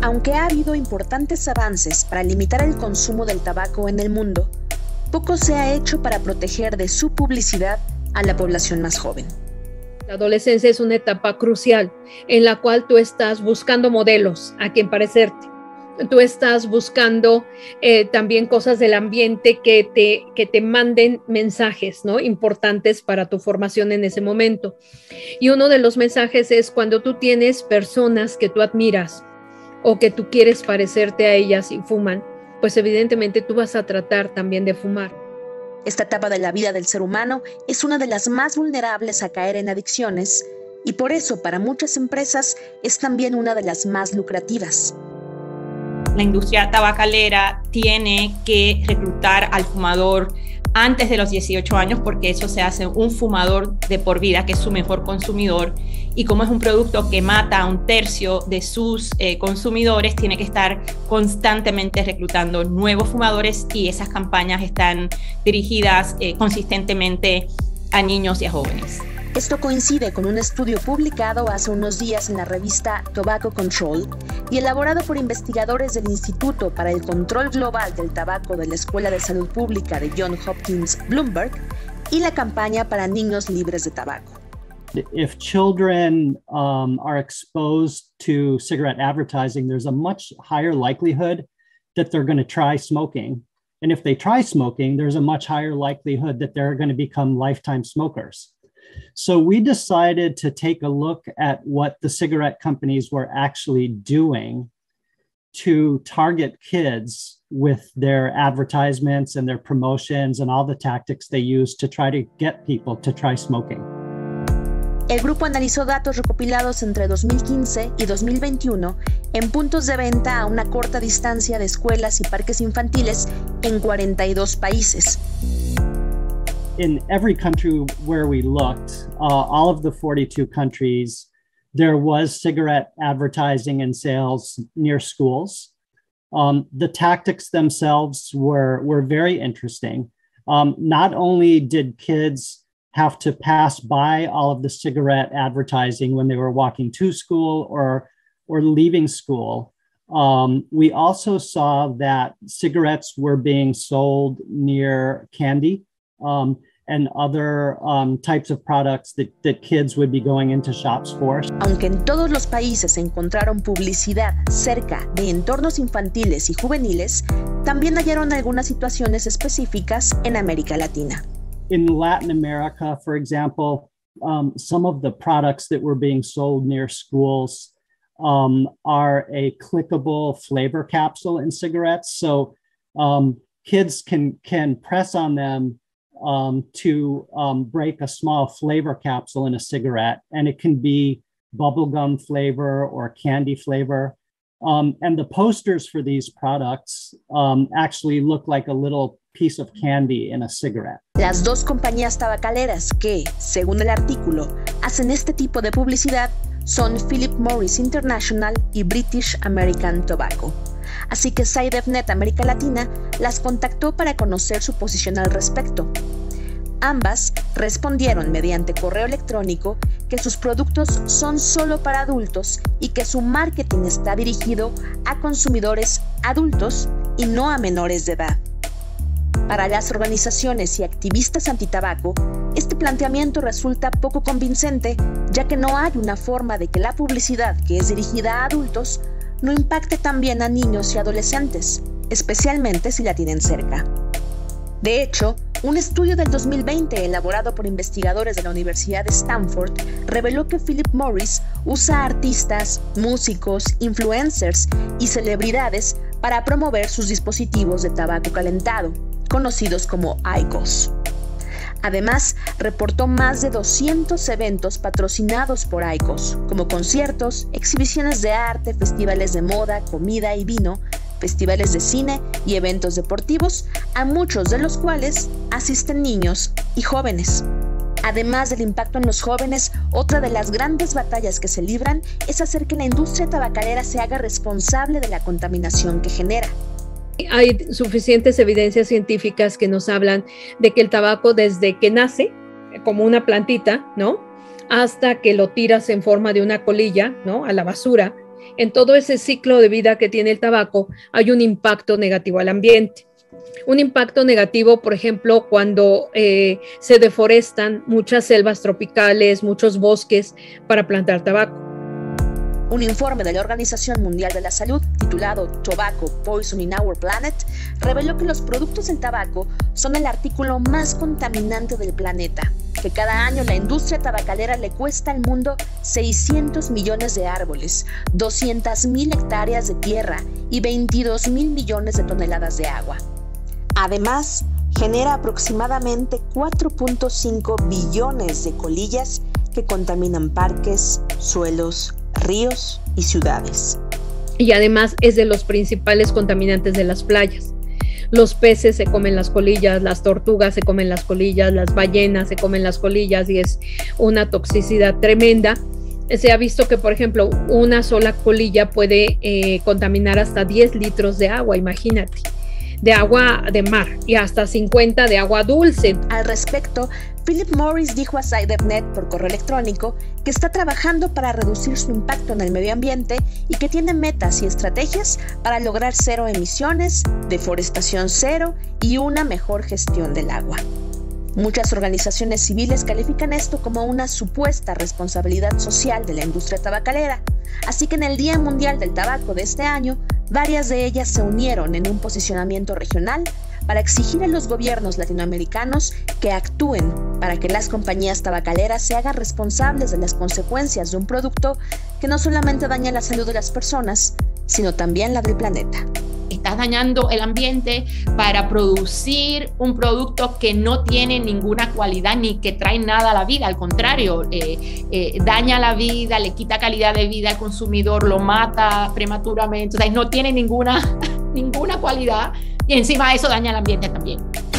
Aunque ha habido importantes avances para limitar el consumo del tabaco en el mundo, poco se ha hecho para proteger de su publicidad a la población más joven. La adolescencia es una etapa crucial en la cual tú estás buscando modelos a quien parecerte. Tú estás buscando también cosas del ambiente que te manden mensajes, ¿no?, importantes para tu formación en ese momento. Y uno de los mensajes es cuando tú tienes personas que tú admiras o que tú quieres parecerte a ellas y fuman, pues evidentemente tú vas a tratar también de fumar. Esta etapa de la vida del ser humano es una de las más vulnerables a caer en adicciones y por eso para muchas empresas es también una de las más lucrativas. La industria tabacalera tiene que reclutar al fumador antes de los 18 años porque eso se hace un fumador de por vida, que es su mejor consumidor, y como es un producto que mata a 1/3 de sus consumidores, tiene que estar constantemente reclutando nuevos fumadores y esas campañas están dirigidas consistentemente a niños y a jóvenes. Esto coincide con un estudio publicado hace unos días en la revista Tobacco Control y elaborado por investigadores del Instituto para el Control Global del Tabaco de la Escuela de Salud Pública de Johns Hopkins Bloomberg y la campaña para niños libres de tabaco. If children are exposed to cigarette advertising, there's a much higher likelihood that they're going to try smoking. And if they try smoking, there's a much higher likelihood that they're going to become lifetime smokers. So we decided to take a look at what the cigarette companies were actually doing to target kids with their advertisements and their promotions and all the tactics they use to try to get people to try smoking. El grupo analizó datos recopilados entre 2015 y 2021 en puntos de venta a una corta distancia de escuelas y parques infantiles en 42 países. In every country where we looked, all of the 42 countries, there was cigarette advertising and sales near schools. The tactics themselves were very interesting. Not only did kids have to pass by all of the cigarette advertising when they were walking to school or leaving school, we also saw that cigarettes were being sold near candy. And other types of products that kids would be going into shops for. Aunque en todos los países se encontraron publicidad cerca de entornos infantiles y juveniles, también hallaron algunas situaciones específicas en América Latina. In Latin America, for example, some of the products that were being sold near schools are a clickable flavor capsule in cigarettes. So kids can press on them to break a small flavor capsule in a cigarette, and it can be bubblegum flavor or candy flavor. And the posters for these products actually look like a little piece of candy in a cigarette. Las dos compañías tabacaleras que, según el artículo, hacen este tipo de publicidad son Philip Morris International y British American Tobacco. Así que SciDevNet América Latina las contactó para conocer su posición al respecto. Ambas respondieron mediante correo electrónico que sus productos son solo para adultos y que su marketing está dirigido a consumidores adultos y no a menores de edad. Para las organizaciones y activistas antitabaco, este planteamiento resulta poco convincente, ya que no hay una forma de que la publicidad que es dirigida a adultos no impacte también a niños y adolescentes, especialmente si la tienen cerca. De hecho, un estudio del 2020 elaborado por investigadores de la Universidad de Stanford reveló que Philip Morris usa a artistas, músicos, influencers y celebridades para promover sus dispositivos de tabaco calentado, conocidos como IQOS. Además, reportó más de 200 eventos patrocinados por IQOS, como conciertos, exhibiciones de arte, festivales de moda, comida y vino, festivales de cine y eventos deportivos, a muchos de los cuales asisten niños y jóvenes. Además del impacto en los jóvenes, otra de las grandes batallas que se libran es hacer que la industria tabacalera se haga responsable de la contaminación que genera. Hay suficientes evidencias científicas que nos hablan de que el tabaco desde que nace, como una plantita, ¿no?, hasta que lo tiras en forma de una colilla, ¿no?, a la basura, en todo ese ciclo de vida que tiene el tabaco, hay un impacto negativo al ambiente. Un impacto negativo, por ejemplo, cuando se deforestan muchas selvas tropicales, muchos bosques para plantar tabaco. Un informe de la Organización Mundial de la Salud, titulado Tobacco Poison in Our Planet, reveló que los productos del tabaco son el artículo más contaminante del planeta, que cada año la industria tabacalera le cuesta al mundo 600 millones de árboles, 200.000 hectáreas de tierra y 22.000 millones de toneladas de agua. Además, genera aproximadamente 4.5 billones de colillas que contaminan parques, suelos, ríos y ciudades. Y además es de los principales contaminantes de las playas. Los peces se comen las colillas, las tortugas se comen las colillas, las ballenas se comen las colillas y es una toxicidad tremenda. Se ha visto que, por ejemplo, una sola colilla puede contaminar hasta 10 litros de agua, imagínate, de agua de mar y hasta 50 de agua dulce. Al respecto, Philip Morris dijo a SciDevNet por correo electrónico que está trabajando para reducir su impacto en el medio ambiente y que tiene metas y estrategias para lograr cero emisiones, deforestación cero y una mejor gestión del agua. Muchas organizaciones civiles califican esto como una supuesta responsabilidad social de la industria tabacalera, así que en el Día Mundial del Tabaco de este año, varias de ellas se unieron en un posicionamiento regional para exigir a los gobiernos latinoamericanos que actúen para que las compañías tabacaleras se hagan responsables de las consecuencias de un producto que no solamente daña la salud de las personas, sino también la del planeta. Estás dañando el ambiente para producir un producto que no tiene ninguna cualidad ni que trae nada a la vida, al contrario, daña la vida, le quita calidad de vida al consumidor, lo mata prematuramente, o sea, no tiene ninguna cualidad y encima eso daña el ambiente también.